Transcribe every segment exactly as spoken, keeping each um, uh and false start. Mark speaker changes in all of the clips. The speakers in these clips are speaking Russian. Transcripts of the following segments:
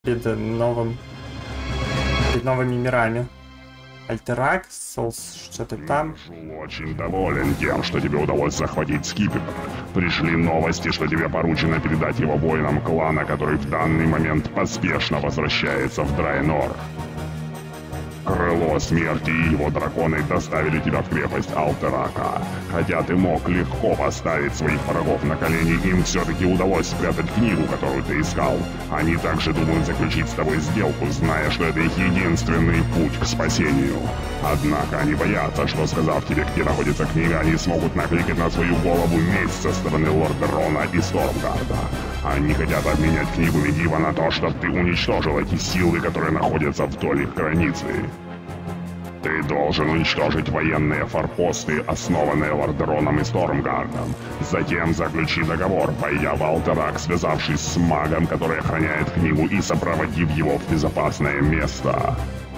Speaker 1: перед новым... перед новыми мирами. Альтерак, Солс, что-то там.
Speaker 2: Очень доволен тем, что тебе удалось захватить скипетр. Пришли новости, что тебе поручено передать его воинам клана, который в данный момент поспешно возвращается в Драйнор. Крыло Смерти и его драконы доставили тебя в крепость Альтерака. Хотя ты мог легко поставить своих врагов на колени, им все-таки удалось спрятать книгу, которую ты искал. Они также думают заключить с тобой сделку, зная, что это их единственный путь к спасению. Однако они боятся, что, сказав тебе, где находится книга, они смогут накликать на свою голову месть со стороны Лорда Рона и Стормгарда. Они хотят обменять книгу Медива на то, чтобы ты уничтожил эти силы, которые находятся вдоль их границы. Ты должен уничтожить военные форпосты, основанные Лордероном и Стормгардом. Затем заключи договор, пойдя в Альтерак, связавшись с магом, который охраняет книгу, и сопроводив его в безопасное место.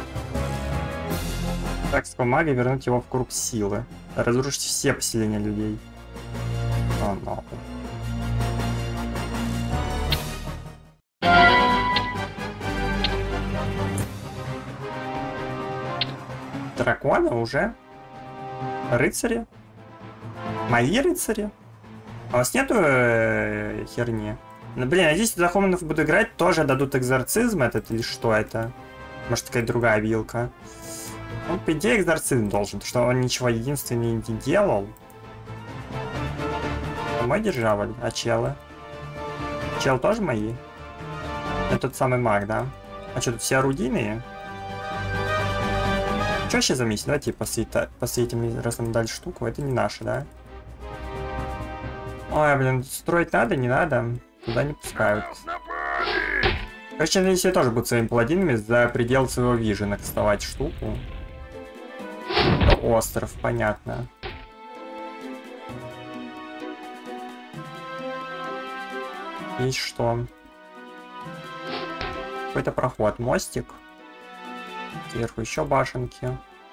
Speaker 1: Такского мага вернуть его в круг силы. Разрушить все поселения людей. О, no. Драконы уже? Рыцари? Мои рыцари? А у вас нету э, херни? Ну, блин, а здесь Захоманов буду играть, тоже дадут экзорцизм этот или что это? Может, какая-то другая вилка? Ну, по идее, экзорцизм должен, потому что он ничего единственный не делал. А мой державль? А челы? Чел тоже мои? Это тот самый маг, да? А что, тут все орудийные? Что вообще за миссия? Давайте посветим, раз нам дали штуку. Это не наше, да? Ой, блин, строить надо, не надо. Туда не пускают. Короче, если тоже будут своими паладинами за предел своего вижена кастовать штуку. Это остров, понятно. Есть что? Какой-то проход, мостик. Сверху еще башенки.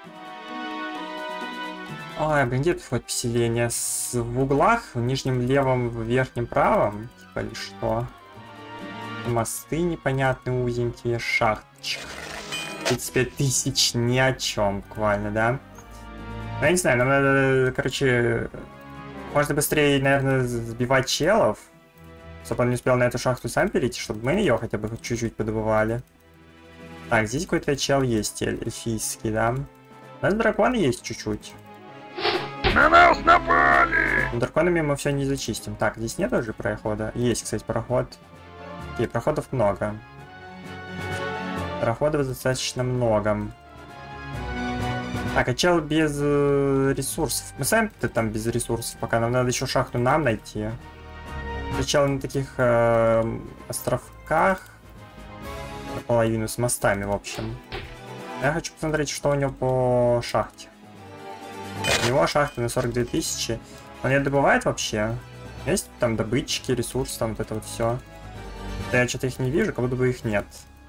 Speaker 1: Ой, блин, где тут хоть поселение? С... В углах, в нижнем левом, в верхнем правом? Типа или что? Мосты непонятные, узенькие, шахточка. тридцать пять тысяч ни о чем, буквально, да? Ну, я не знаю, нам надо, короче... Можно быстрее, наверное, сбивать челов. Чтобы он не успел на эту шахту сам перейти, чтобы мы ее хотя бы чуть-чуть подобывали. Так, здесь какой-то чел есть, эльфийский, да? У нас драконы есть чуть-чуть.
Speaker 2: На нас напали!
Speaker 1: Но драконами мы все не зачистим. Так, здесь нет уже прохода? Есть, кстати, проход. Окей, проходов много. Проходов достаточно много. Так, а чел без э, ресурсов. Мы сами-то там без ресурсов пока. Нам надо еще шахту нам найти. Чел на таких э, островках. Наполовину с мостами, в общем. Я хочу посмотреть, что у него по шахте. Так, у него шахта на сорок две тысячи. Он ее добывает вообще? Есть там добытчики, ресурсы, там вот это вот все. Да я что-то их не вижу, как будто бы их нет.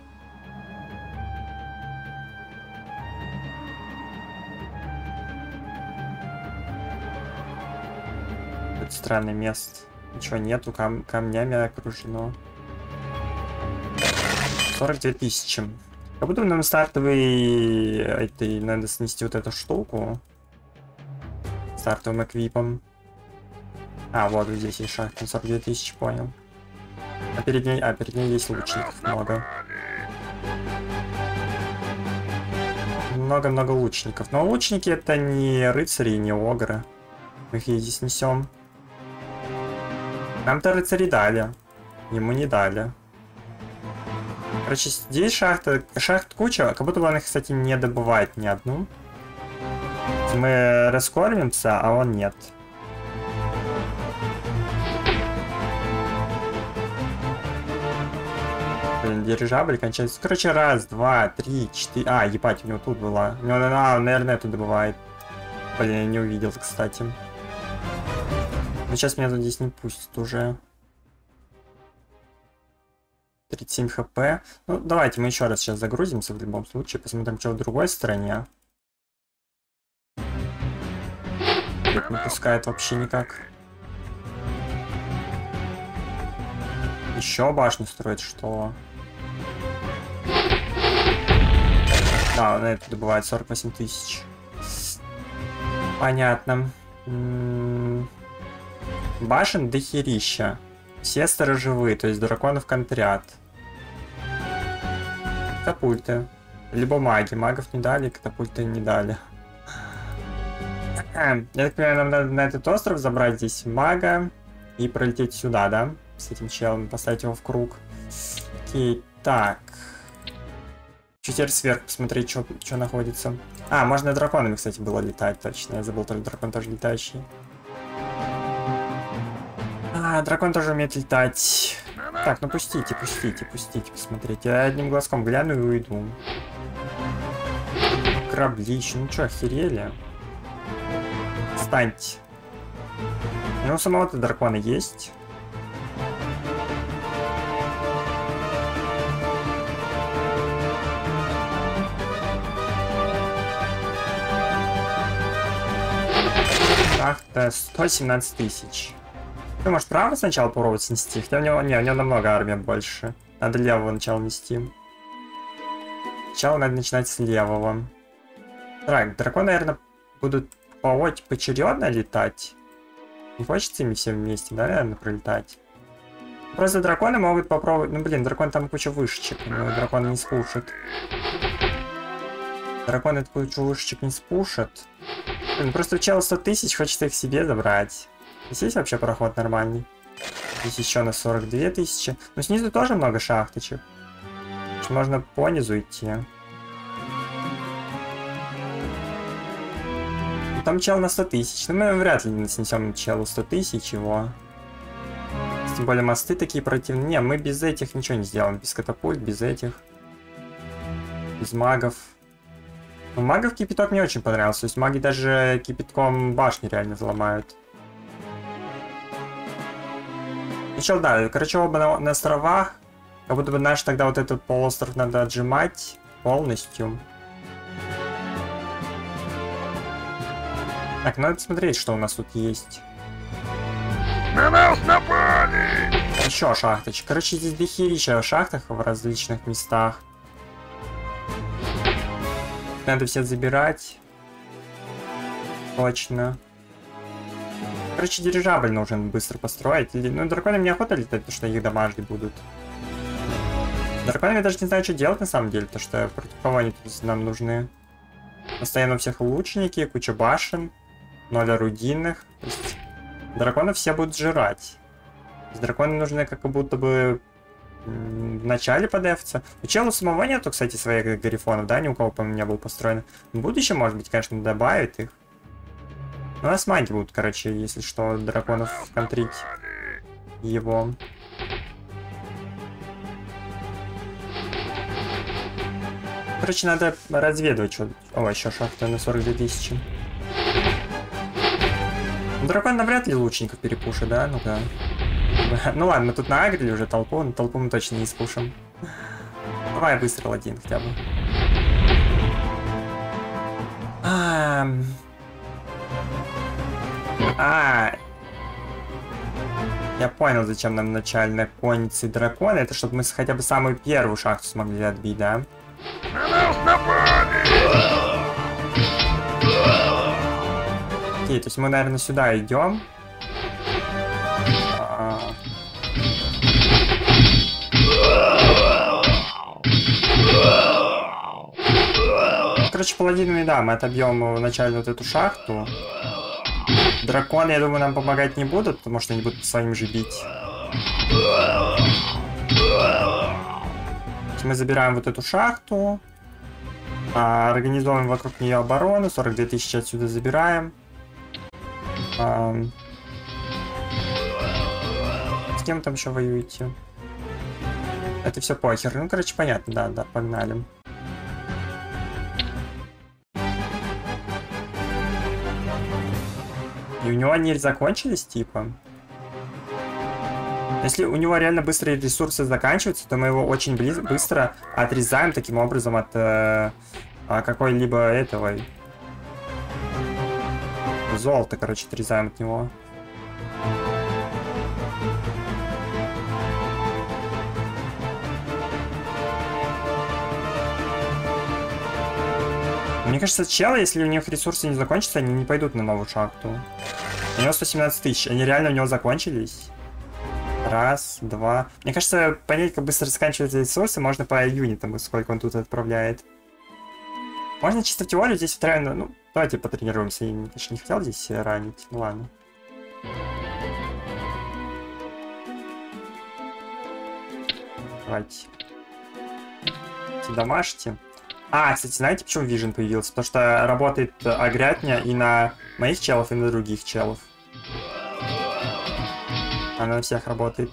Speaker 1: Это странное место. Ничего нету, кам камнями окружено. сорок две тысячи. Как будто нам стартовый... Этой надо снести вот эту штуку. Стартовым эквипом. А, вот здесь есть шахта. сорок две тысячи, понял. А перед ней... А, перед ней есть лучников много. Много-много лучников. Но лучники это не рыцари, не огры. Мы их здесь несем. Нам-то рыцари дали. Ему не дали. Короче, здесь шахта, шахт куча, как будто бы он их, кстати, не добывает ни одну. Мы раскормимся, а он нет. Блин, дирижабль кончается. Короче, раз, два, три, четыре... А, ебать, у него тут была. У него, а, наверное, это добывает. Блин, я не увидел, кстати. Но сейчас меня тут здесь не пустят уже. тридцать семь хп. Ну, давайте мы еще раз сейчас загрузимся в любом случае. Посмотрим, что в другой стороне. Тут не пускает вообще никак. Еще башню строить, что? Да, на это добывает сорок восемь тысяч. Понятно. М-м- Башен дохерища. Все сторожевые, то есть драконов контрят. Катапульты. Либо маги. Магов не дали, катапульты не дали. Я так понимаю, нам надо на этот остров забрать здесь мага и пролететь сюда, да? С этим челом, поставить его в круг. Окей, так. Чуть теперь сверху посмотреть, что находится. А, можно драконами, кстати, было летать, точно. Я забыл, только дракон тоже летающий. А, дракон тоже умеет летать. Так, ну пустите, пустите, пустите, посмотрите. Я одним глазком гляну и уйду. Корабли еще, ну что, охерели? Встаньте. Ну, у самого-то дракона есть. Ах-то, сто семнадцать тысяч. Ты, может, право сначала попробовать снести? Хотя у него, не, у него намного армия больше. Надо левого начала нести. Сначала надо начинать с левого. Так, драконы, наверное, будут по поочередно летать. Не хочется ими все вместе, да, наверное, пролетать? Просто драконы могут попробовать... Ну, блин, дракон там куча вышечек, но дракон не спушит. Дракон эту кучу вышечек не спушит. Блин, просто у чела сто тысяч, хочется их себе забрать. Здесь есть вообще проход нормальный? Здесь еще на сорок две тысячи. Но снизу тоже много шахточек. Можно по низу идти. Там чел на сто тысяч. Но мы вряд ли снесем челу сто тысяч его. Тем более мосты такие противные. Не, мы без этих ничего не сделаем. Без катапульт, без этих. Без магов. Но магов кипяток мне очень понравился. То есть маги даже кипятком башни реально взломают. Ну чел, да, короче, оба на, на островах. Как будто бы наш тогда вот этот полуостров надо отжимать полностью. Так, надо смотреть, что у нас тут есть.
Speaker 2: На нас напали!
Speaker 1: Еще шахточка. Короче, здесь дохерища в шахтах в различных местах. Надо все забирать. Точно. Короче, дирижабль нужен быстро построить. Или... Ну, драконам неохота летать, потому что их дамажить будут. Драконами даже не знаю, что делать на самом деле, потому что против кого они тут нам нужны. Постоянно у всех лучники, куча башен, ноль орудийных. То есть драконов все будут жрать. Драконы нужны как будто бы в начале подефться. У чела самого нету, кстати, своих гарифонов, да, ни у кого, по-моему, не было построено. В будущем, может быть, конечно, добавит их. Но у нас маги будут, короче, если что, драконов контрить его. Короче, надо разведывать что-то. О, еще шахта на сорок две тысячи. Дракон навряд ли лучников перепушит, да? Ну-ка. Ну ладно, мы тут наагрили уже толпу, но толпу мы точно не спушим. Давай выстрел один хотя бы. А, а, я понял, зачем нам начальная конница и драконы. Это чтобы мы хотя бы самую первую шахту смогли отбить, да?
Speaker 2: На нас напали!
Speaker 1: Окей, то есть мы, наверное, сюда идем. А... Короче, паладинами, да, мы отобьем вначале вот эту шахту. Драконы, я думаю, нам помогать не будут, потому что они будут своим же бить. Мы забираем вот эту шахту. А, организуем вокруг нее оборону. сорок две тысячи отсюда забираем. А, с кем там еще воюете? Это все похер. Ну, короче, понятно, да, да, погнали. И у него они закончились, типа. Если у него реально быстрые ресурсы заканчиваются, то мы его очень близ быстро отрезаем таким образом от э, какой-либо этого золота, короче, отрезаем от него. Мне кажется, челы, если у них ресурсы не закончатся, они не пойдут на новую шахту. У него сто семнадцать тысяч. Они реально у него закончились? Раз, два. Мне кажется, понять, как быстро заканчиваются ресурсы, можно по юнитам, сколько он тут отправляет. Можно чисто в теорию здесь втроем. Ну, давайте потренируемся. Я, конечно, не хотел здесь ранить. Ну ладно. Давайте. Домашьте. А, кстати, знаете, почему Vision появился? Потому что работает агрятня и на моих челов, и на других челов. Она на всех работает.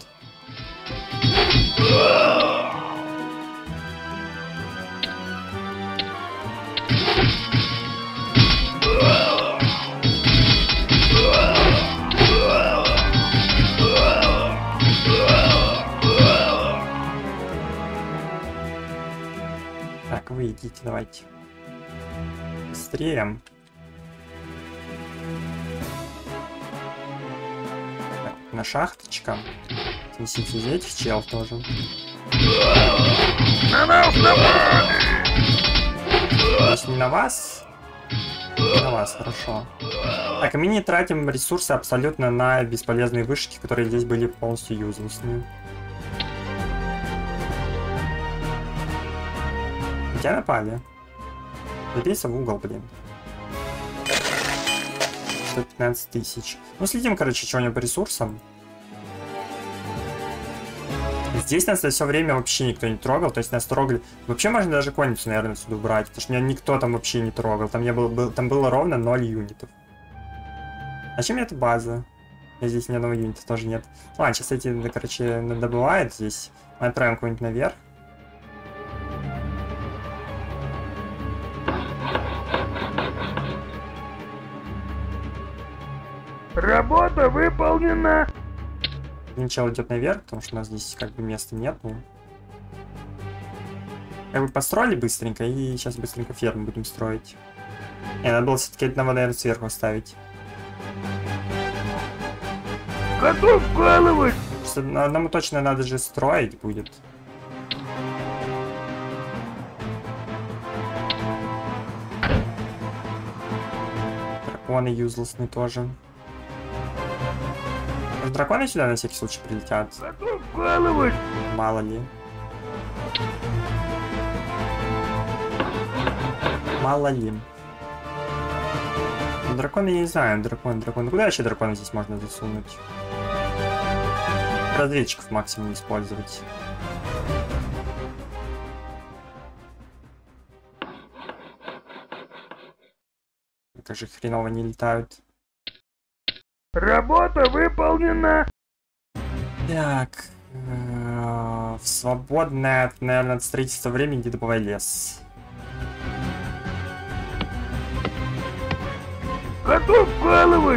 Speaker 1: Так, вы идите, давайте. Быстрее. Так, на шахточка. Снесите из этих чел тоже.
Speaker 2: На нас напали!
Speaker 1: Здесь не на вас? Не на вас, хорошо. Так, и мы не тратим ресурсы абсолютно на бесполезные вышки, которые здесь были полностью юзлесные. Тебя напали. Забейся в угол, блин. сто пятнадцать тысяч. Ну, следим, короче, что у него по ресурсам. Здесь нас все время вообще никто не трогал, то есть нас трогали. Вообще можно даже конницу, наверное, сюда убрать, потому что меня никто там вообще не трогал. Там, не было, был, там было ровно ноль юнитов. А чем эта база? И здесь ни одного юнита тоже нет. Ладно, сейчас эти, короче, добывают здесь. Мы отправим кого-нибудь наверх.
Speaker 2: Работа выполнена!
Speaker 1: Один чел идет наверх, потому что у нас здесь как бы места нету. Как бы построили быстренько, и сейчас быстренько ферму будем строить. Не, надо было все-таки одного, наверное, сверху оставить.
Speaker 2: Готов вкалывать!
Speaker 1: Просто одному точно надо же строить будет. Драконы юзлесные тоже. Может, драконы сюда на всякий случай прилетят?
Speaker 2: Готов вкалывать!
Speaker 1: Мало ли. Мало ли. Ну, драконы я не знаю. Дракон, дракон. Куда вообще дракона здесь можно засунуть? Разведчиков максимум использовать. Как же хреново не летают.
Speaker 2: Работа выполнена!
Speaker 1: Так. В свободное, наверное, от строительства времени добывай лес.
Speaker 2: Готов вкалывать!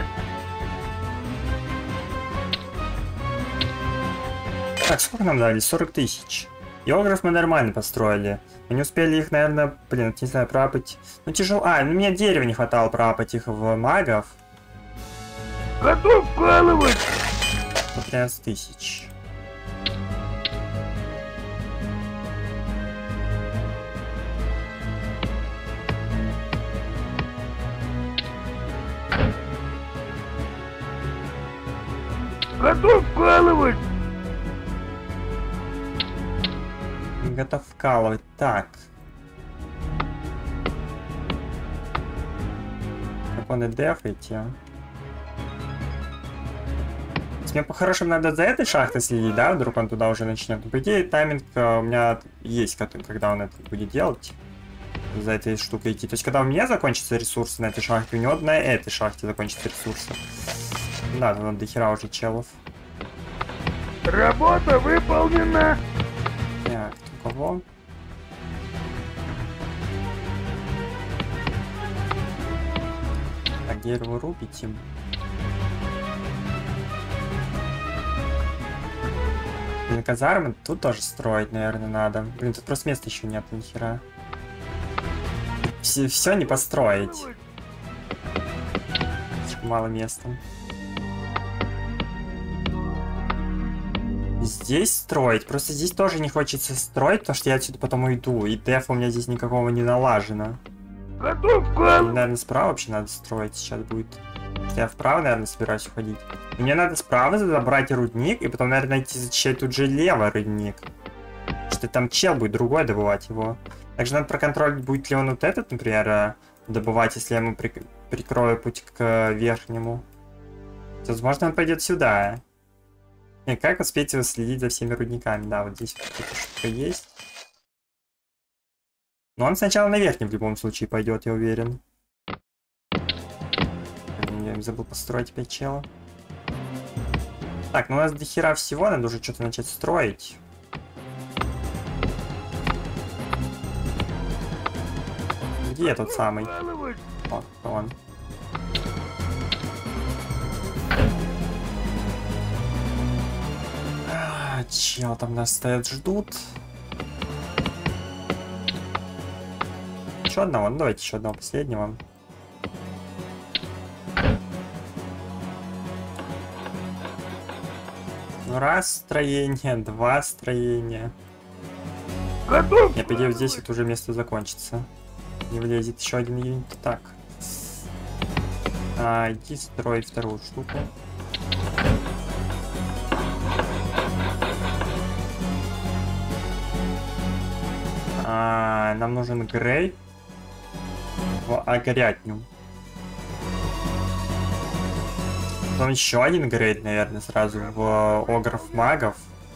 Speaker 1: Так, сколько нам дали? сорок тысяч. Географ мы нормально построили. Мы не успели их, наверное, блин, не знаю, пропать. Ну тяжело. А, ну мне дерева не хватало пропать их в магов.
Speaker 2: Готов вкалывать!
Speaker 1: тринадцать тысяч.
Speaker 2: Готов вкалывать!
Speaker 1: Готов вкалывать. Так. Драконы дефайте. Мне по-хорошему надо за этой шахтой следить, да? Вдруг он туда уже начнет. По идее, тайминг у меня есть, когда он это будет делать. За этой штукой идти. То есть, когда у меня закончатся ресурсы на этой шахте, у него на этой шахте закончатся ресурсы. Да, там до хера уже челов.
Speaker 2: Работа выполнена!
Speaker 1: Так, у кого? Так, дерево рубите. Блин, казармы тут тоже строить, наверное, надо. Блин, тут просто места еще нет, ни хера. Все, все не построить. Слишком мало места. Здесь строить. Просто здесь тоже не хочется строить, потому что я отсюда потом уйду. И дефа у меня здесь никакого не налажено. Наверное, справа вообще надо строить сейчас будет. Я вправо, наверное, собираюсь уходить. Мне надо справа забрать рудник, и потом, наверное, найти зачищать тут же лево рудник. Что там чел будет другой добывать его. Также надо проконтролить, будет ли он вот этот, например, добывать, если я ему при... прикрою путь к верхнему. Возможно, он пойдет сюда. И как успеть следить за всеми рудниками? Да, вот здесь вот эта штука есть. Но он сначала на верхний в любом случае пойдет, я уверен. Я забыл построить опять чела. Так, ну у нас до хера всего, надо уже что-то начать строить. Где тот самый? Вот он. А, чел там нас стоят, ждут. Еще одного, ну давайте еще одного последнего. Ну раз строение, два строения.
Speaker 3: Готов!
Speaker 1: Я по идее здесь вот уже место закончится. Не влезет еще один юнит. Так. А, иди строй вторую штуку. А, нам нужен Грей в огорятню. Потом еще один грейд, наверное, сразу в огров магов.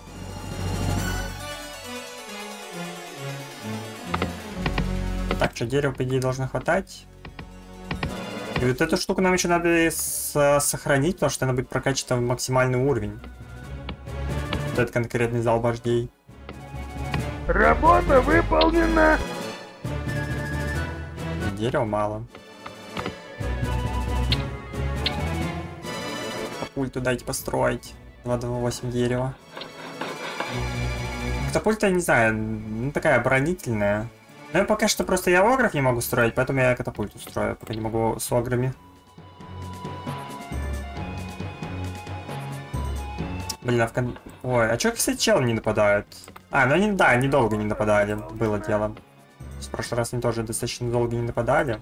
Speaker 1: Так, что дерева, по идее, должно хватать. И вот эту штуку нам еще надо с сохранить, потому что она будет прокачана в максимальный уровень. Вот этот конкретный зал вождей.
Speaker 3: Работа выполнена!
Speaker 1: Дерева мало. Катапульту дайте построить. два два восемь дерева. Катапульта, я не знаю, ну такая оборонительная. Но я пока что просто я огров не могу строить, поэтому я катапульту строю, пока не могу с ограми. Блин, а в кон... Ой, а чё, кстати, челы не нападают? А, ну они, да, они долго не нападали, было дело. В прошлый раз они тоже достаточно долго не нападали.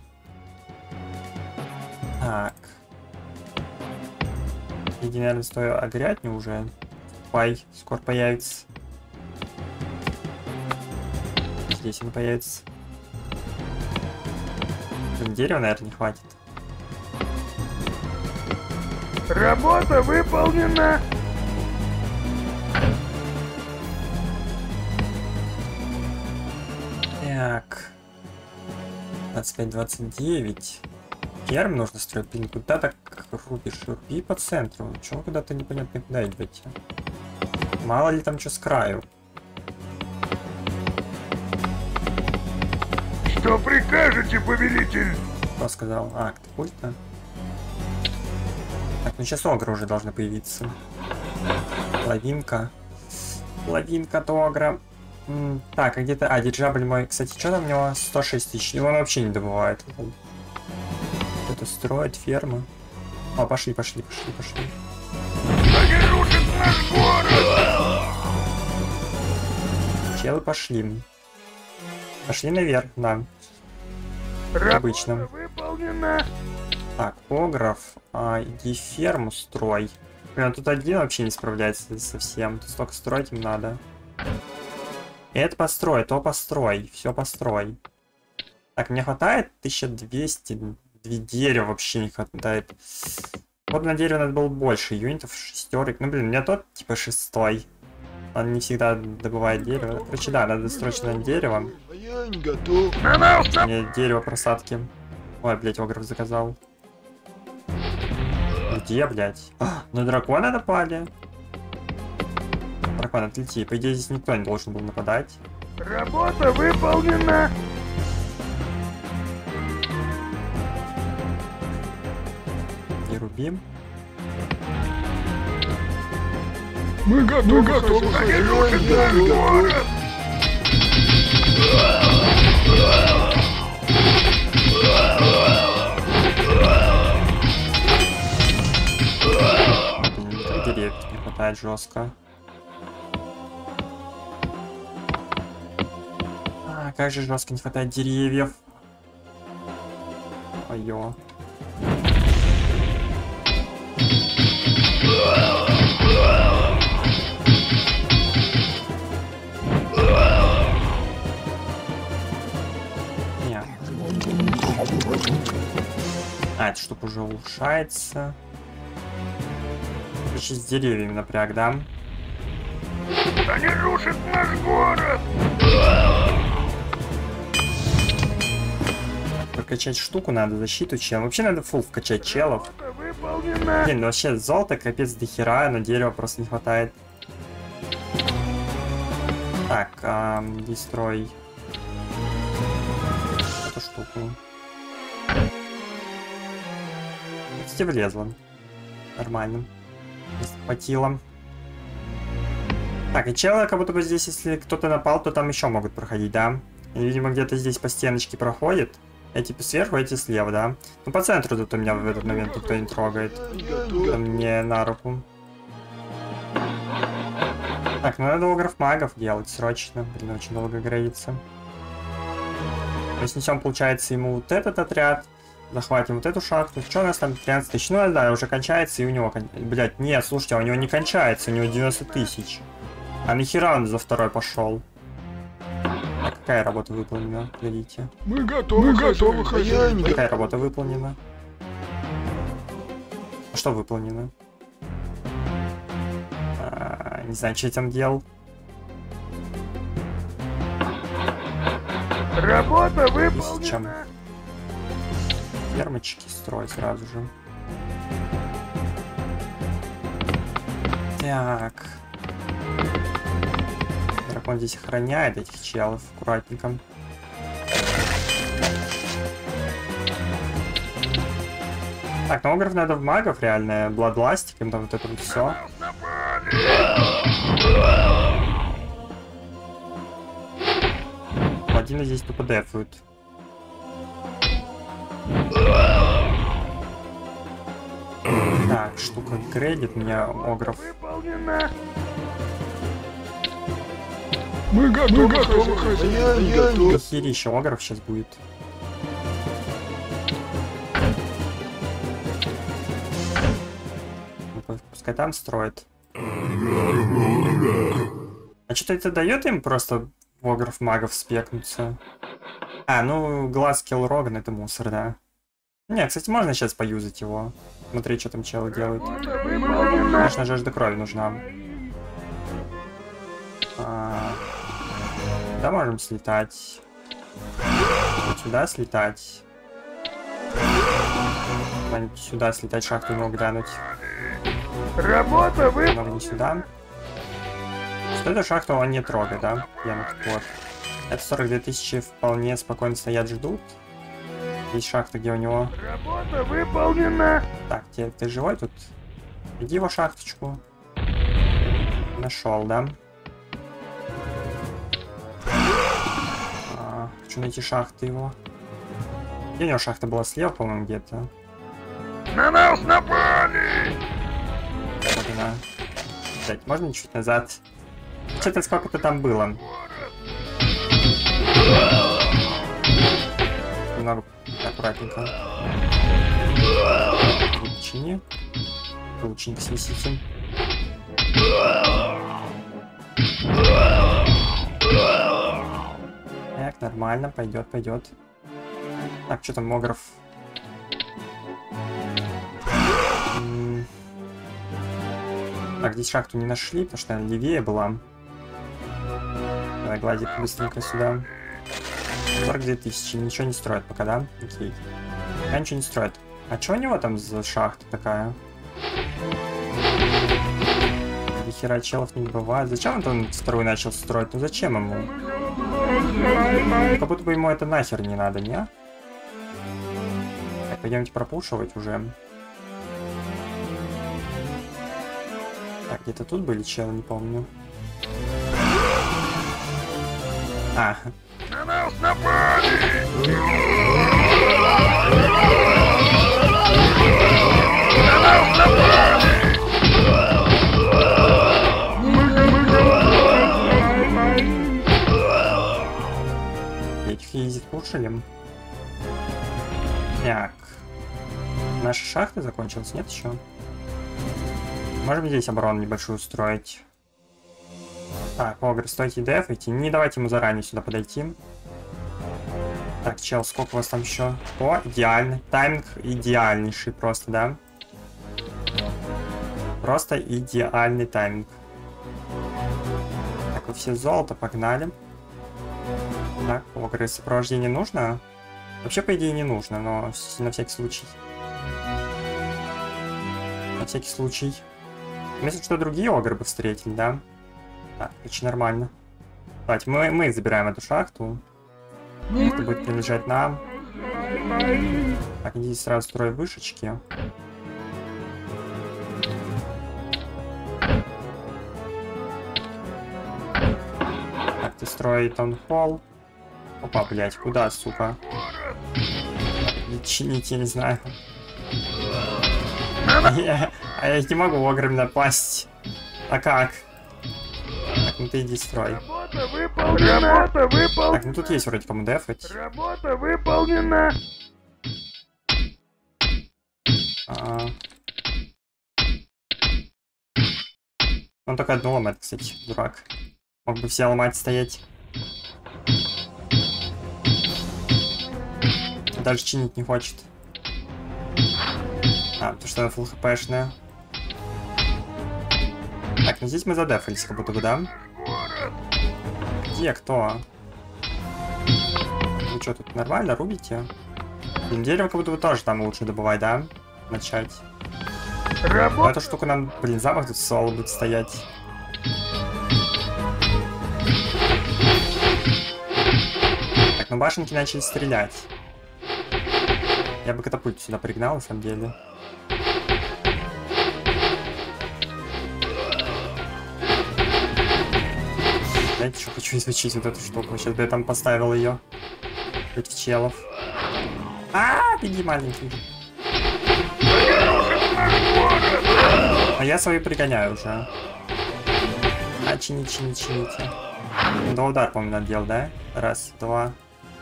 Speaker 1: Так. Иди, наверное, стою огрятню уже. Пай скоро появится. Здесь он появится. Дерева, наверное, не хватит.
Speaker 3: Работа выполнена!
Speaker 1: Так. двадцать пять двадцать девять. Ферм нужно строить. Блин, куда так рубишь? Руби по центру. Чего куда-то непонятно куда идете? Мало ли там что с краю.
Speaker 3: Что прикажете, повелитель?
Speaker 1: Кто сказал? А, катапульта. Так, ну сейчас огры уже должны появиться. Лавинка. Лавинка от огра. М, так, а где-то... А, диджабль мой. Кстати, что там у него? сто шесть тысяч. Его он вообще не добывает. Это строит фермы. О, пошли, пошли, пошли, пошли.
Speaker 3: Они рушат наш город!
Speaker 1: Челы пошли. Пошли наверх, да.
Speaker 3: Работа
Speaker 1: Обычно.
Speaker 3: выполнена!
Speaker 1: Так, огров. А, иди ферму строй. Блин, тут один вообще не справляется совсем. Тут столько строить им надо. Это построй, то построй. Все построй. Так, мне хватает тысяча двести. Две дерева вообще не хватает. Вот на дерево надо было больше юнитов, шестерок. Ну блин, у меня тот типа шестой. Он не всегда добывает дерево. Короче, да, надо срочно дерево.
Speaker 4: Я не готов.
Speaker 3: На нас на...
Speaker 1: Мне дерево просадки. Ой, блять, огров заказал. Где, блять? А, ну драконы напали. Дракон, отлети. По идее, здесь никто не должен был нападать.
Speaker 3: Работа выполнена!
Speaker 1: И рубим.
Speaker 3: Мы готовы! Мы готовы! Они рушат наш город!
Speaker 1: Блин, как деревьев не хватает жестко. А, как же жестко не хватает деревьев. Ой-ё. Не. А, эта штука уже улучшается. Короче, с деревьями напряг, да?
Speaker 3: Они рушат наш город!
Speaker 1: Прокачать штуку надо, защиту чел. Вообще надо фул вкачать челов.
Speaker 3: Выполнено!
Speaker 1: Блин, ну вообще золото капец до хера, но дерева просто не хватает. Так, эм, дестрой эту штуку. Кстати, влезла. Нормально. Хватило. Так, и челы, как будто бы здесь, если кто-то напал, то там еще могут проходить, да? И, видимо, где-то здесь по стеночке проходит. Эти сверху, эти слева, да? Ну, по центру тут у меня в этот момент никто не трогает. Это мне на руку. Так, ну надо огров магов делать срочно. Блин, очень долго граится. Мы снесем, получается, ему вот этот отряд. Захватим вот эту шахту. Что у нас там? тринадцать тысяч. Ну да, уже кончается, и у него... Кон... Блять, нет, слушайте, а у него не кончается, у него девяносто тысяч. А нахера он за второй пошел? А какая работа выполнена? Глядите.
Speaker 3: Мы готовы, Мы готовы, хозяин.
Speaker 1: Какая работа выполнена? А что выполнено? А, не знаю, что я там делал.
Speaker 3: Работа
Speaker 1: Чем?
Speaker 3: выполнена!
Speaker 1: Фермочки строй сразу же. Так. Дракон здесь охраняет этих челов аккуратненько. Так, ну огров надо в магов реально, бладластик, им там вот это вот все. Паладины здесь тупо дефают. Так, штука грейдит меня огров.
Speaker 3: Выполнено! Мы готовы, Мы готовы, хозяин.
Speaker 1: Херища огров сейчас будет. Пускай там строит. А что-то это дает им просто в огров магов спекнуться? А, ну глаз Киллроган это мусор, да. Не, кстати, можно сейчас поюзать его. Смотри, что там челы делают. Конечно, жажда крови нужна. А, да, можем слетать. Вот сюда слетать. Сюда слетать, шахту мог глянуть.
Speaker 3: Работа вы...
Speaker 1: Надо не сюда. Что эту шахту он не трогает, да? Я вот. Это сорок две тысячи вполне спокойно стоят, ждут. Есть шахта, где у него...
Speaker 3: Работа выполнена!
Speaker 1: Так, ты, ты живой тут? Иди его шахточку. Нашел, да? А, хочу найти шахты его. Где у него шахта была? Слева, по-моему, где-то.
Speaker 3: На нас напали!
Speaker 1: Вот она. Кстати, можно чуть назад? Что-то сколько-то там было. Немного аккуратненько. Лучини. Лучник снесите. Так, нормально, пойдет, пойдет. Так, что там, Могров? М-м. Так, здесь шахту не нашли, потому что она левее была. Давай, гладик быстренько сюда. сорок две тысячи, ничего не строят пока, да? Окей. Пока ничего не строят. А что у него там за шахта такая? До хера челов не бывает. Зачем он там вторую начал строить? Ну зачем ему? Как будто бы ему это нахер не надо, не? Так, пойдемте пропушивать уже. Так, где-то тут были челы, не помню. А.
Speaker 3: На нас напали! На нас напали!
Speaker 1: Этих ездит кушали. Так. Наша шахта закончилась, нет еще? Можем здесь оборону небольшую устроить. Так, огр, стойте дефайте. Не давайте ему заранее сюда подойти. Так, чел, сколько у вас там еще? О, идеально. Тайминг идеальнейший просто, да? Просто идеальный тайминг. Так, вы все золото, погнали. Так, огры, сопровождение нужно? Вообще, по идее, не нужно, но на всякий случай. На всякий случай. Если что, другие огры бы встретили, да? Так, очень нормально. Давайте, мы, мы забираем эту шахту. Это будет принадлежать нам. Так, иди сразу строй вышечки. Так, ты строй таунхолл. Опа, блять, куда, сука? Чинить, я не знаю. Я, а я не могу ограми напасть. А как? Так, ну ты иди строй.
Speaker 3: Работа выполнена. Работа выполнена.
Speaker 1: Так, ну тут есть вроде кому дефать.
Speaker 3: Работа выполнена.
Speaker 1: А... Он только одну ломает, кстати, дурак. Мог бы все ломать, стоять. Даже чинить не хочет. А, потому что она фулл хпшная. Так, ну здесь мы задефались, как будто бы, да? Где, кто? Вы что, тут нормально рубите? Блин, дерево как будто бы тоже там лучше добывать, да? Начать. Но эту штуку нам, блин, замок тут соло будет стоять. Так, ну башенки начали стрелять. Я бы катапульту сюда пригнал, на самом деле. Знаете, что хочу изучить вот эту штуку. Сейчас бы я там поставил ее. Против челов. А, беги, маленький. А я свои пригоняю уже. А, чини, чини, чините. Ну, два удара, по-моему, надо делать, да? Раз, два.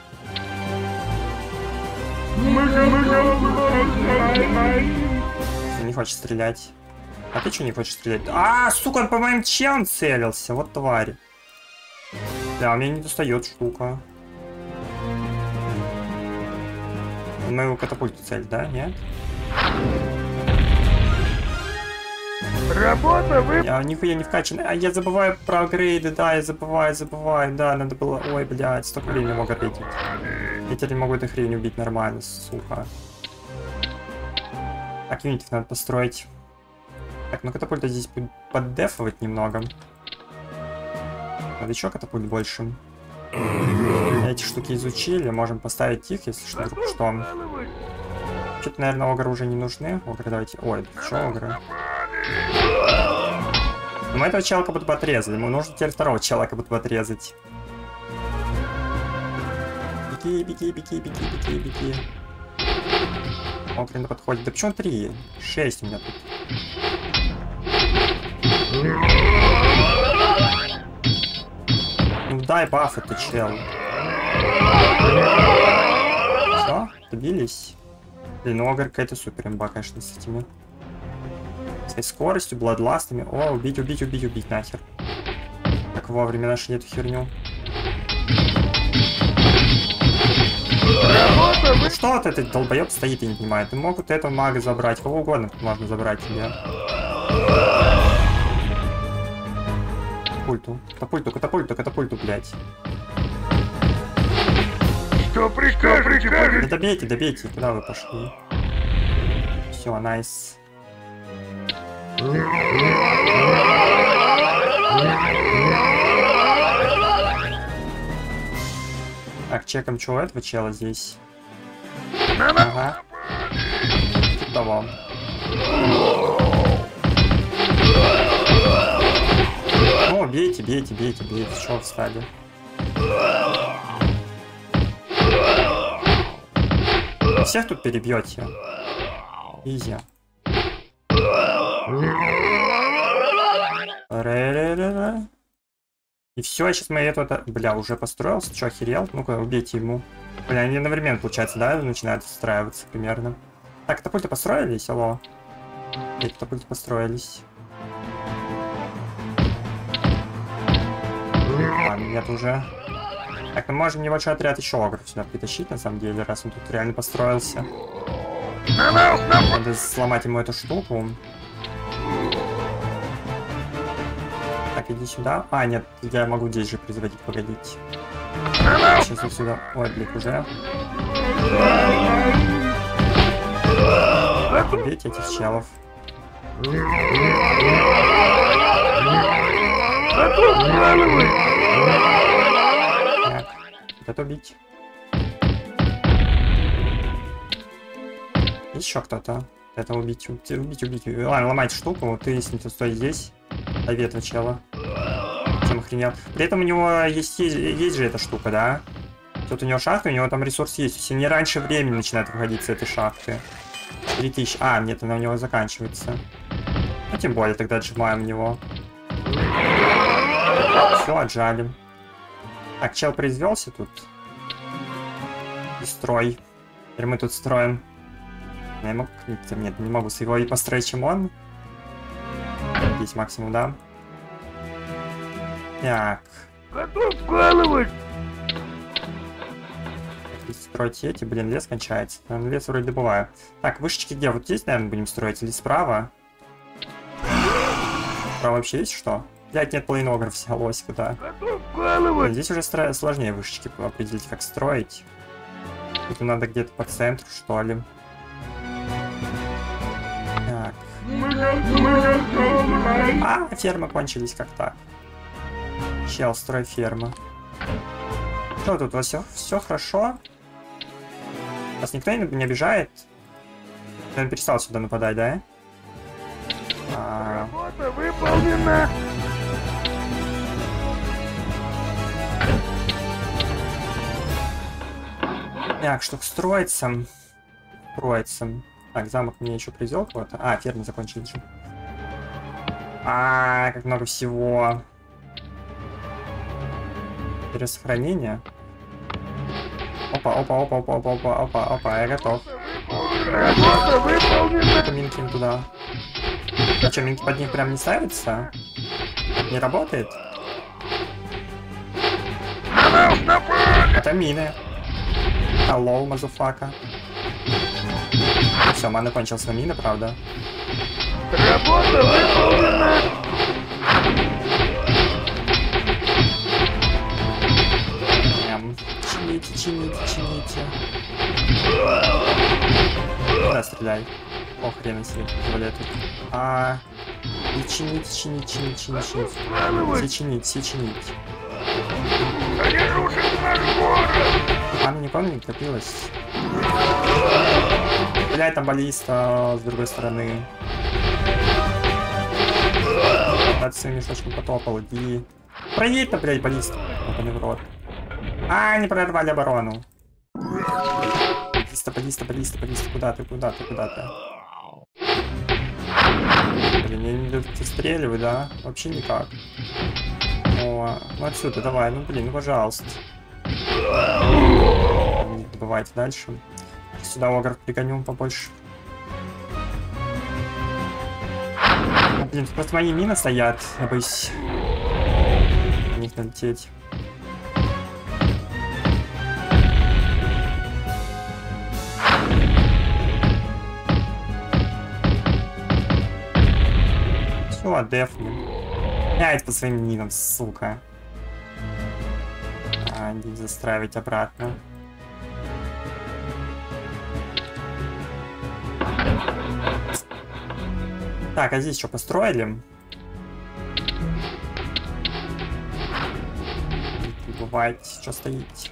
Speaker 1: Не хочет стрелять. А ты что не хочешь стрелять? А, сука, он по моим челам целился. Вот тварь. Да, у меня не достает штука. Он моего катапульту цель, да? Нет?
Speaker 3: Работа вы...
Speaker 1: Я нихуя не вкачан. А я забываю про апгрейды, да, я забываю, забываю. Да, надо было... Ой, блядь, столько времени могу ответить. Я теперь не могу эту хрень убить нормально, сука. Так, юнитов надо построить. Так, ну катапульта здесь будет поддефовать немного. Надо еще катапульт больше. Эти штуки изучили, можем поставить их, если что, вдруг что. Что-то, наверное, огры уже не нужны. Огры давайте... Ой, что огры? Но мы этого чела как будто бы отрезали. Ему нужно теперь второго чела как будто бы отрезать. Беги, беги, беги, беги, беги, беги. Огры на подходе. Да почему три? Шесть у меня тут. Ну дай баф это, чел. Все? Добились? Блин, ну огр какая-то супер имба, конечно, с этими. С скоростью, бладластами. О, убить, убить, убить, убить нахер. Как вовремя нашли эту херню. Ну что вот этот долбоеб стоит и не понимает? Ну могут этого мага забрать, кого угодно тут можно забрать тебе. Катапульту, катапульту, катапульту, катапульту, блядь.
Speaker 3: Что прикажете?
Speaker 1: Да добейте, добейте, куда вы пошли? Все, найс. Так, чекаем, что у этого чела здесь. Ага. Того. О, бейте, бейте, бейте, бейте. Чё встали? Всех тут перебьете. Изи. И все, сейчас мы это... Бля, уже построился. Че, охерел? Ну-ка, убейте ему. Блин, они одновременно, получается, да, начинают устраиваться примерно. Так, катапульты построились, алло. Нет, катапульты построились. А, нет уже. Так, мы можем небольшой отряд еще огров сюда притащить, на самом деле, раз он тут реально построился. Надо сломать ему эту штуку. Так, иди сюда. А, нет, я могу здесь же производить, погодите. Сейчас вот сюда. Ой, блин, уже. Убейте этих челов. Так, это убить. Еще кто-то. Это убить, убить, убить, убить. Ладно, ломать штуку. Ты, если ты стой здесь, лови этого чела. Чем охренел. При этом у него есть, есть, есть же эта штука, да? Тут у него шахта, у него там ресурс есть. Все не раньше времени начинает выходить с этой шахты. три тысячи. А, нет, она у него заканчивается. Ну, тем более, тогда отжимаем его. Все, отжали. Так, чел произвелся тут. И строй. Теперь мы тут строим. Я могу... Нет, не могу с его и построить, чем он. Здесь максимум, да? Так.
Speaker 3: Готов вкалывать!
Speaker 1: Строить эти, блин, лес кончается. Наверное, лес вроде добываю. Так, вышечки где? Вот здесь, наверное, будем строить или справа? Справа вообще есть что? Блять, нет половины огров взялось куда.
Speaker 3: Готов вкалывать!
Speaker 1: Здесь уже стро... сложнее вышечки определить, как строить. Тут надо где-то по центру, что ли. Так. А, фермы кончились, как так. Чел, строй ферму. Что тут, у вас все, все хорошо? Вас никто не обижает? Он перестал сюда нападать, да? А...
Speaker 3: Работа выполнена!
Speaker 1: Так, что строится? Строится. Так, замок мне еще привезел кого-то. А, фермы закончились. А, как много всего. Пересохранение. Опа, опа, опа, опа, опа, опа, опа, опа, я готов.
Speaker 3: Работа выполнена!
Speaker 1: Минки им туда. А что, минки под них прям не ставятся? Не работает? Это мины. Алло, мазуфака. Все, мана кончилась на мины, правда.
Speaker 3: Работа выполнена!
Speaker 1: Чините, чините, чините. Да, стреляй. О, хрена себе, туалет. А, и чинить, чинить, чинить, чинить, чинить. Все чинить, все чинить.
Speaker 3: Они рушат наш город!
Speaker 1: А, ну никого не копилось. Блять, там баллиста с другой стороны. Над своим мешочком потопал, иди. Проедь-то, блять, баллиста. Опа, в рот. А, не прорвали оборону. Баллиста, баллиста, баллиста, баллиста. Куда ты, куда ты, куда ты? Блин, я не достреливаю, да? Вообще никак. О, ну отсюда, давай, ну блин, ну пожалуйста. Не добывайте дальше. Сюда огров пригоню побольше. А, блин, тут просто мои мины стоят. Я боюсь на них налететь. Все, дефни. Опять по своим минам, сука. А, не застраивать обратно. Так, а здесь что, построили? Не бывает, что стоите.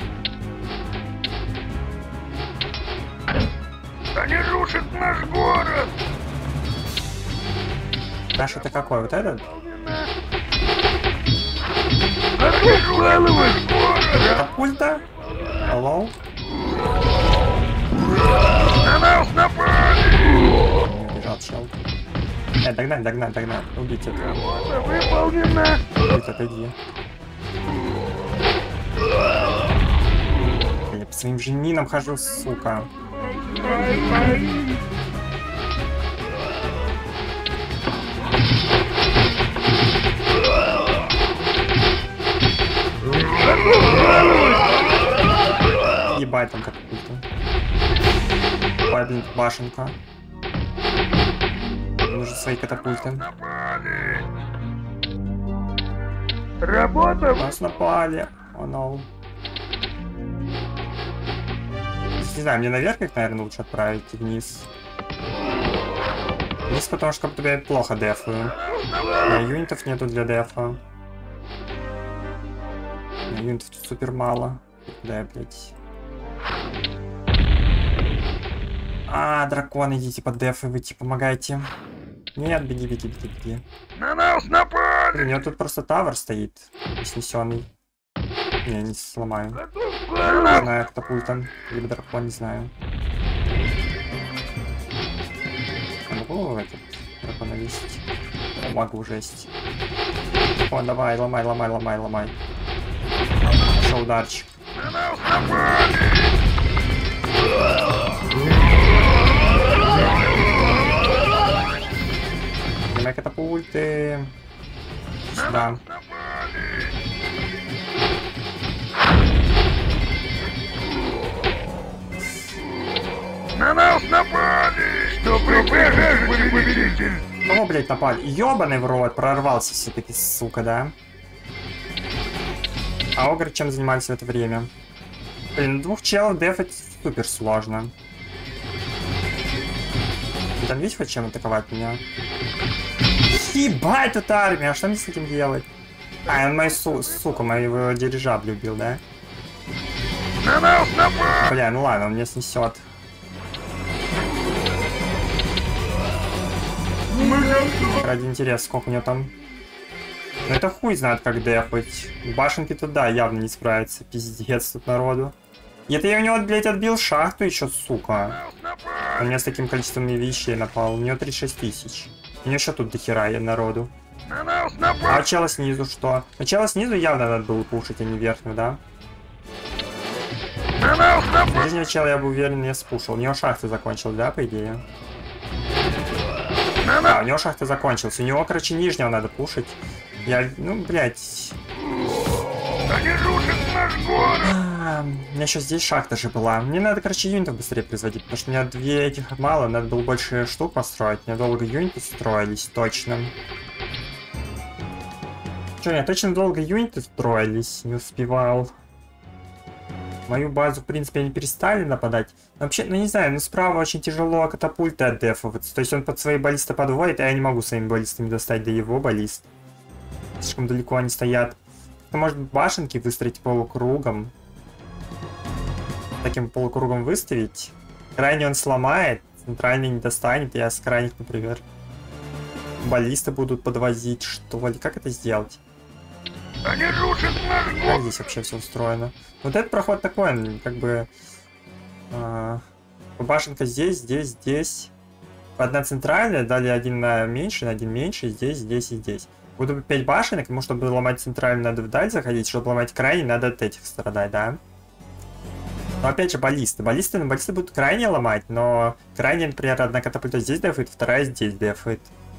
Speaker 3: Они рушат наш город!
Speaker 1: Наш это какой? Вот этот?
Speaker 3: Отваливай город!
Speaker 1: Катапульта? Алло?
Speaker 3: На нас напали!
Speaker 1: Не убежал чел. Э, догнать, догнать, догнать. Убить это.
Speaker 3: Работа выполнена!
Speaker 1: Убить, отойди. Я своим же мином хожу, сука. Ебать там катапульта. Ой, блин, башенка. Нужны свои катапульты.
Speaker 3: Работа!
Speaker 1: Нас напали. О, oh, no. Не знаю, мне наверх их, наверное, лучше отправить и вниз. Вниз, потому что как будто я плохо дефаю. Да, юнитов нету для дефа. Да, юнитов тут супер мало. Да, я, блядь. А, дракон, идите под дефывайте, помогайте. Нет, беги, беги, беги, беги.
Speaker 3: На нас напали!
Speaker 1: Блин, у него тут просто тавер стоит, снесенный. Не, не сломаю.
Speaker 3: На
Speaker 1: Не
Speaker 3: нас!
Speaker 1: знаю, катапультом. Либо дракон, не знаю. Я могу этот дракона весить? Могу, жесть. О, давай, ломай, ломай, ломай, ломай. Шел ударчик.
Speaker 3: На нас напали!
Speaker 1: Снимай катапульты. Сюда.
Speaker 3: На нас напали! Что прикажешь, мой повелитель?
Speaker 1: Кого, блядь, напали? Ёбаный в рот, прорвался все-таки, сука, да? А Огр чем занимались в это время? Блин, двух челов дефать супер сложно. Ты там видишь, хоть чем атаковать меня? Ебать, тут армия, а что мне с этим делать? А, он мою су сука, моего дирижабля убил, да?
Speaker 3: На нас напали!
Speaker 1: Бля, ну ладно, он меня снесет. Ради интереса, сколько у него там. Ну это хуй знает, как дефать. Башенки туда явно не справится. Пиздец тут народу. И это я у него, блядь, отбил шахту еще, сука. Он меня с таким количеством вещей напал. У него тридцать шесть тысяч. У него еще тут дохера народу.
Speaker 3: На нас напали!
Speaker 1: А чела снизу что? А чела снизу явно надо было пушить, а не верхнюю, да?
Speaker 3: На нас напали!
Speaker 1: Нижнего чела, я бы уверен, не спушил. У него шахта закончилась, да, по идее? Да, у него шахта закончилась. У него, короче, нижнего надо пушить. Я, ну, блядь.
Speaker 3: Они рушат наш город!
Speaker 1: А, у меня еще здесь шахта же была. Мне надо, короче, юнитов быстрее производить, потому что у меня две этих мало. Надо было больше штук построить. У меня долго юниты строились, точно. Че, я точно долго юниты строились, не успевал. Мою базу, в принципе, они перестали нападать. Но вообще, ну не знаю, ну справа очень тяжело катапульты отдефываться. То есть он под свои баллисты подводит, а я не могу своими баллистами достать до его баллист. Слишком далеко они стоят. Ну, может башенки выстроить полукругом. Таким полукругом выставить. Крайне он сломает, центральный не достанет. Я с крайних, например, баллисты будут подвозить, что ли. Как это сделать?
Speaker 3: Они рушат наш
Speaker 1: Как
Speaker 3: город!
Speaker 1: здесь вообще все устроено? Вот этот проход такой, он как бы... Э, башенка здесь, здесь, здесь. Одна центральная, далее один на меньше, один меньше, здесь, здесь и здесь. Будут пять башенок, ему, чтобы ломать центральную, надо вдаль заходить, чтобы ломать крайне, надо от этих страдать, да? Но опять же, баллисты. Баллисты, ну, баллисты будут крайне ломать, но крайне, например, одна катапульта здесь дефает, вторая здесь дефает.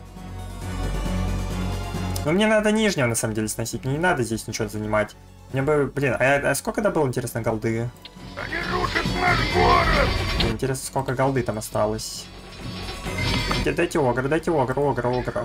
Speaker 1: Но мне надо нижнего, на самом деле, сносить. Мне не надо здесь ничего занимать. Мне бы, блин, а, а сколько добыл, интересно, голды?
Speaker 3: Они рушат наш город!
Speaker 1: Мне интересно, сколько голды там осталось. Дайте огр, дайте огр, огр, огр.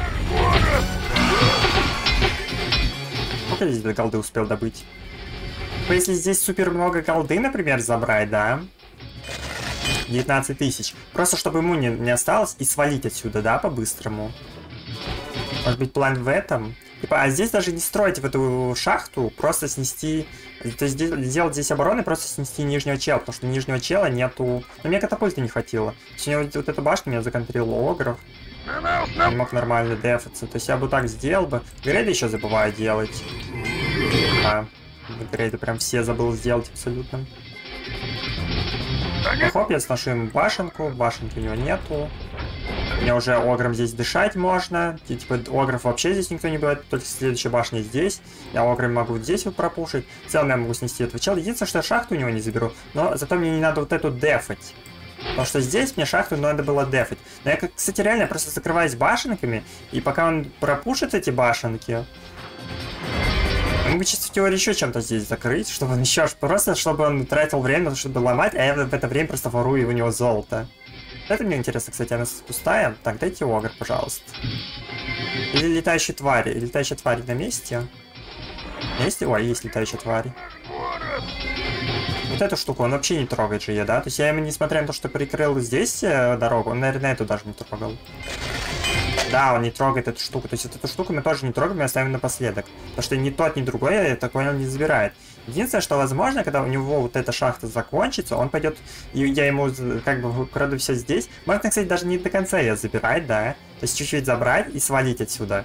Speaker 1: Сколько здесь до голды успел добыть? Если здесь супер много голды, например, забрать, да? девятнадцать тысяч. Просто чтобы ему не, не осталось и свалить отсюда, да, по-быстрому. Может быть, план в этом? Типа, а здесь даже не строить в эту шахту, просто снести... То есть сделать здесь обороны, просто снести нижнего чела, потому что нижнего чела нету... Но мне катапульты не хватило. Сегодня вот, вот эта башня меня законтрила огров. Не мог нормально дефаться. То есть я бы так сделал бы. Грейды еще забываю делать. Да. Грейды прям все забыл сделать абсолютно. Хоп, я сношу ему башенку. Башенки у него нету. Мне уже огром здесь дышать можно. И, типа, огров вообще здесь никто не бывает, только следующая башня здесь. Я огром могу здесь вот пропушить. В целом я могу снести этого чела. Единственное, что я шахту у него не заберу. Но зато мне не надо вот эту дефать. Потому что здесь мне шахту надо было дефать. Но я, кстати, реально просто закрываюсь башенками. И пока он пропушит эти башенки... Я могу чисто в теории еще чем-то здесь закрыть, чтобы он еще просто, чтобы он тратил время, чтобы ломать, а я в это время просто ворую у него золото. Это мне интересно, кстати, она пустая. Так, дайте огр, пожалуйста. Или летающие твари. Летающие твари на месте? Есть? Ой, есть летающие твари. Вот эту штуку он вообще не трогает же ее, да? То есть я ему, несмотря на то, что прикрыл здесь э, дорогу, он, наверное, эту даже не трогал. Да, он не трогает эту штуку. То есть вот эту штуку мы тоже не трогаем, мы оставим напоследок. Потому что ни тот, ни другой, я так понял, не забирает. Единственное, что возможно, когда у него вот эта шахта закончится, он пойдет, и я ему как бы украду все здесь. Можно, кстати, даже не до конца ее забирать, да? То есть чуть-чуть забрать и свалить отсюда.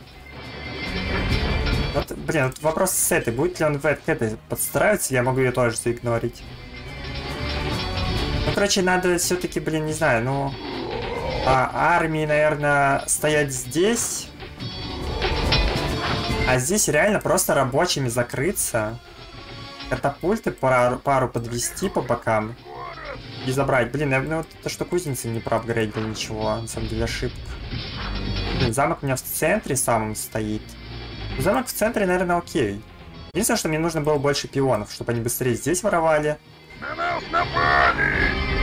Speaker 1: Вот, блин, вот вопрос с этой. Будет ли он в этой подстраиваться, я могу ее тоже заигнорить. Ну, короче, надо все-таки, блин, не знаю, ну... А, армии, наверное, стоять здесь. А здесь реально просто рабочими закрыться. Катапульты пару, пару подвести по бокам. И забрать. Блин, я, ну, то, что кузница не проапгрейдил ничего. На самом деле ошибка. Блин, замок у меня в центре самом стоит. Замок в центре, наверное, окей. Единственное, что мне нужно было больше пионов, чтобы они быстрее здесь воровали.
Speaker 3: На нас напали!